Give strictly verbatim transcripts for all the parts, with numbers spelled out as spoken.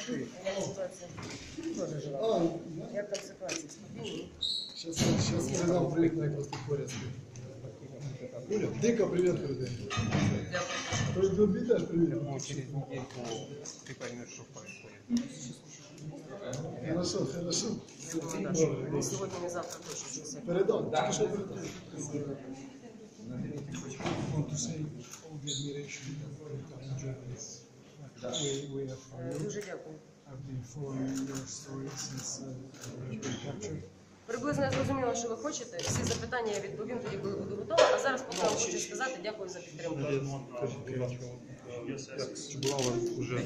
Як ситуація? Тоже жива. Як там ситуація? Сейчас я нам приїхали просто поряд. Дико привіт передай. Тобто до обіду аж привіт. Через недельку ты поймешь, что происходит. Хорошо, хорошо. Не сьогодні, не завтра точно. Передав, тільки що передав. Дуже дякую. Приблизно я зрозуміла, що ви хочете. Всі запитання я відповім тоді, коли буду готова. А зараз поки вам хочу сказати дякую за підтримку. Чи була у вас уже?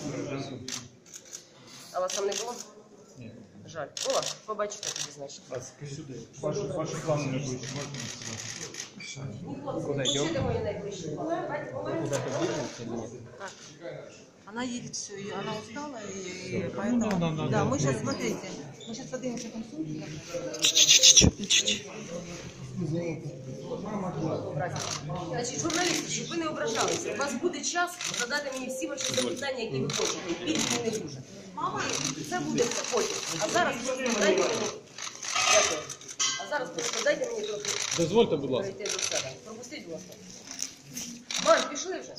А вас там не було? Ні. Жаль. О, побачите тоді, значить. А скажіть, ваші, ваші плани не будуть, можна сказати? Куди йдемо? Мої найближчі плани. Так. Она едет все, и она устала, и, и поэтому... Ну, да, да, да, мы сейчас, смотрите, мы сейчас поднимемся к консульту. Значить, журналісти, щоб ви не ображалися, у вас буде час задати мені всі ваші запитання, які ви хочете. Більше не дуже. І це буде все потім. А зараз просто дайте мені... Дякую. А зараз просто дайте мені трохи... Дозвольте, будь ласка. Прийти до себе. Пропустіть, будь ласка. Мам, пішли вже?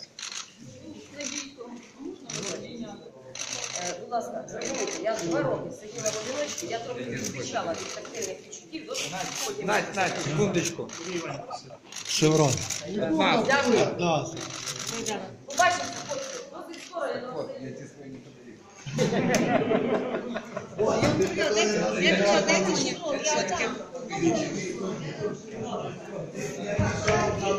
Е, будь ласка, зрозумійте, я два роки сиділа в одиночці, я трохи відвічала від тактильних відчуттів, досить потім... Надь, Надь, секундочку. Шеврон. Дякую. Да. Побачимося, хлопці. Досить скоро я до вас. Дайте мне все-таки.